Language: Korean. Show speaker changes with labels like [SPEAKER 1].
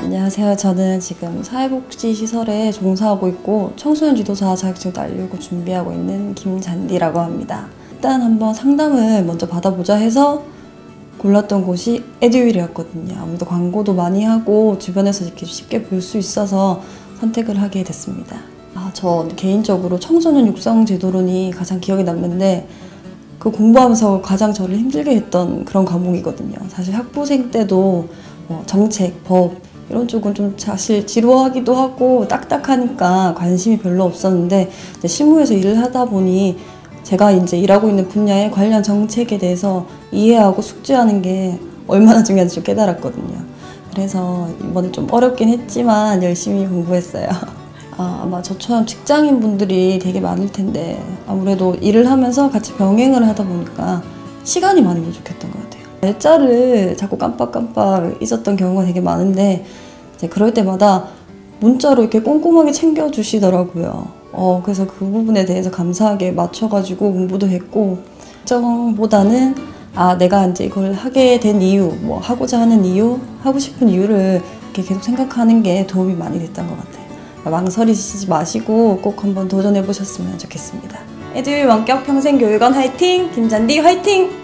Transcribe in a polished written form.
[SPEAKER 1] 안녕하세요. 저는 지금 사회복지시설에 종사하고 있고 청소년 지도사 자격증 따려고 준비하고 있는 김잔디라고 합니다. 일단 한번 상담을 먼저 받아보자 해서 골랐던 곳이 에듀윌이었거든요. 아무래도 광고도 많이 하고 주변에서 이렇게 쉽게 볼 수 있어서 선택을 하게 됐습니다. 저 개인적으로 청소년 육성 제도론이 가장 기억에 남는데 그 공부하면서 가장 저를 힘들게 했던 그런 과목이거든요. 사실 학부생 때도 정책, 법 이런 쪽은 좀 사실 지루하기도 하고 딱딱하니까 관심이 별로 없었는데 이제 실무에서 일을 하다 보니 제가 이제 일하고 있는 분야의 관련 정책에 대해서 이해하고 숙지하는 게 얼마나 중요한지 좀 깨달았거든요. 그래서 이번에 좀 어렵긴 했지만 열심히 공부했어요. 아마 저처럼 직장인 분들이 되게 많을 텐데 아무래도 일을 하면서 같이 병행을 하다 보니까 시간이 많이 부족했던 것 같아요. 날짜를 자꾸 깜빡깜빡 잊었던 경우가 되게 많은데 이제 그럴 때마다 문자로 이렇게 꼼꼼하게 챙겨주시더라고요. 그래서 그 부분에 대해서 감사하게 맞춰가지고 공부도 했고 걱정보다는 내가 이제 이걸 하게 된 이유, 하고자 하는 이유, 하고 싶은 이유를 이렇게 계속 생각하는 게 도움이 많이 됐던 것 같아요. 망설이지 마시고 꼭 한번 도전해 보셨으면 좋겠습니다. 에듀윌 원격 평생교육원 화이팅! 김잔디 화이팅!